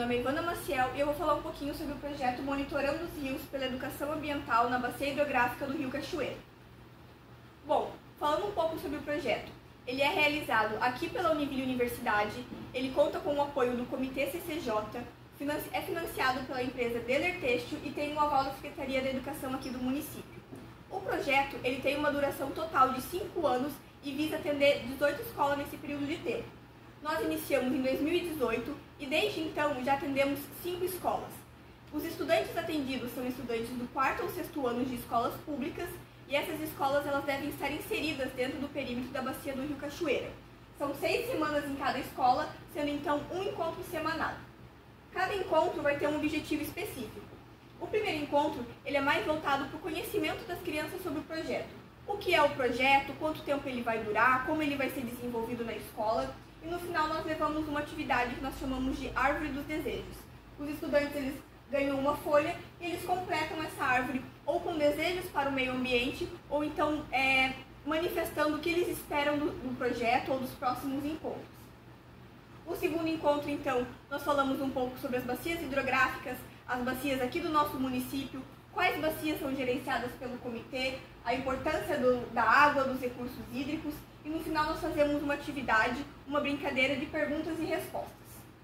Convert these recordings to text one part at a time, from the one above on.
nome é Ivana Maciel e eu vou falar um pouquinho sobre o projeto Monitorando os Rios pela Educação Ambiental na Bacia Hidrográfica do Rio Cachoeira. Bom, falando um pouco sobre o projeto, ele é realizado aqui pela Univille Universidade, ele conta com o apoio do Comitê CCJ, é financiado pela empresa Deller Têxtil e tem o aval da Secretaria da Educação aqui do município. O projeto ele tem uma duração total de 5 anos e visa atender 18 escolas nesse período de tempo. Nós iniciamos em 2018 e desde então já atendemos 5 escolas. Os estudantes atendidos são estudantes do 4º ou 6º ano de escolas públicas e essas escolas elas devem estar inseridas dentro do perímetro da Bacia do Rio Cachoeira. São 6 semanas em cada escola, sendo então um encontro semanal. Cada encontro vai ter um objetivo específico. O primeiro encontro ele é mais voltado para o conhecimento das crianças sobre o projeto. O que é o projeto, quanto tempo ele vai durar, como ele vai ser desenvolvido na escola. E no final nós levamos uma atividade que nós chamamos de Árvore dos Desejos. Os estudantes eles ganham uma folha e eles completam essa árvore ou com desejos para o meio ambiente ou então manifestando o que eles esperam do projeto ou dos próximos encontros. O segundo encontro, então, nós falamos um pouco sobre as bacias hidrográficas, as bacias aqui do nosso município, quais bacias são gerenciadas pelo comitê, a importância da água, dos recursos hídricos e no final nós fazemos uma atividade, uma brincadeira de perguntas e respostas.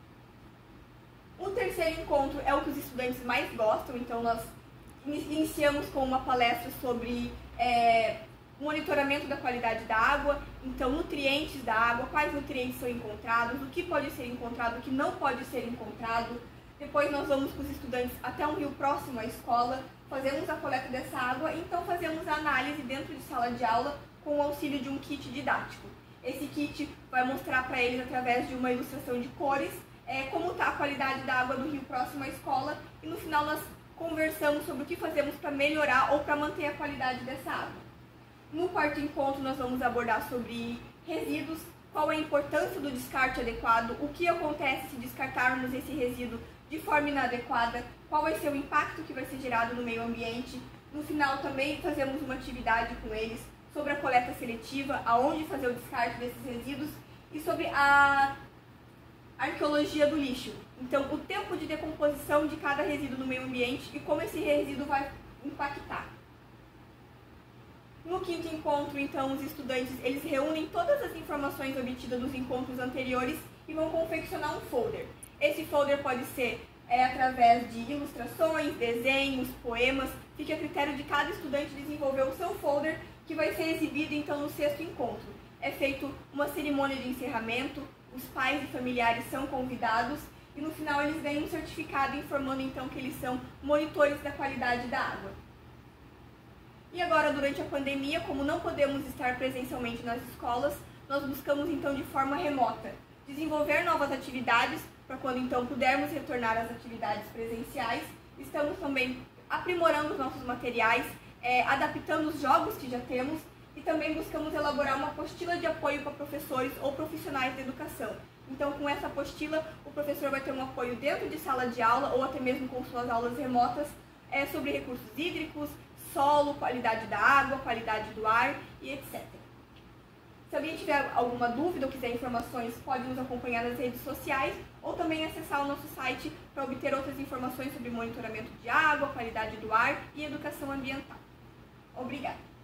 O terceiro encontro é o que os estudantes mais gostam, então nós iniciamos com uma palestra sobre monitoramento da qualidade da água, então nutrientes da água, quais nutrientes são encontrados, o que pode ser encontrado, o que não pode ser encontrado. Depois nós vamos com os estudantes até um rio próximo à escola, fazemos a coleta dessa água e então fazemos a análise dentro de sala de aula com o auxílio de um kit didático. Esse kit vai mostrar para eles, através de uma ilustração de cores, como está a qualidade da água do rio próximo à escola e no final nós conversamos sobre o que fazemos para melhorar ou para manter a qualidade dessa água. No quarto encontro nós vamos abordar sobre resíduos, qual é a importância do descarte adequado, o que acontece se descartarmos esse resíduo de forma inadequada, qual vai ser o impacto que vai ser gerado no meio ambiente. No final também fazemos uma atividade com eles sobre a coleta seletiva, aonde fazer o descarte desses resíduos e sobre a arqueologia do lixo. Então, o tempo de decomposição de cada resíduo no meio ambiente e como esse resíduo vai impactar. No quinto encontro, então, os estudantes eles reúnem todas as informações obtidas dos encontros anteriores e vão confeccionar um folder. Esse folder pode ser através de ilustrações, desenhos, poemas, fica a critério de cada estudante desenvolver o seu folder, que vai ser exibido então no sexto encontro. É feito uma cerimônia de encerramento, os pais e familiares são convidados e no final eles ganham um certificado informando então que eles são monitores da qualidade da água. E agora, durante a pandemia, como não podemos estar presencialmente nas escolas, nós buscamos então de forma remota desenvolver novas atividades para quando então pudermos retornar às atividades presenciais. Estamos também aprimorando os nossos materiais, adaptando os jogos que já temos e também buscamos elaborar uma apostila de apoio para professores ou profissionais da educação. Então, com essa apostila, o professor vai ter um apoio dentro de sala de aula ou até mesmo com suas aulas remotas sobre recursos hídricos, solo, qualidade da água, qualidade do ar e etc. Se alguém tiver alguma dúvida ou quiser informações, pode nos acompanhar nas redes sociais ou também acessar o nosso site para obter outras informações sobre monitoramento de água, qualidade do ar e educação ambiental. Obrigada!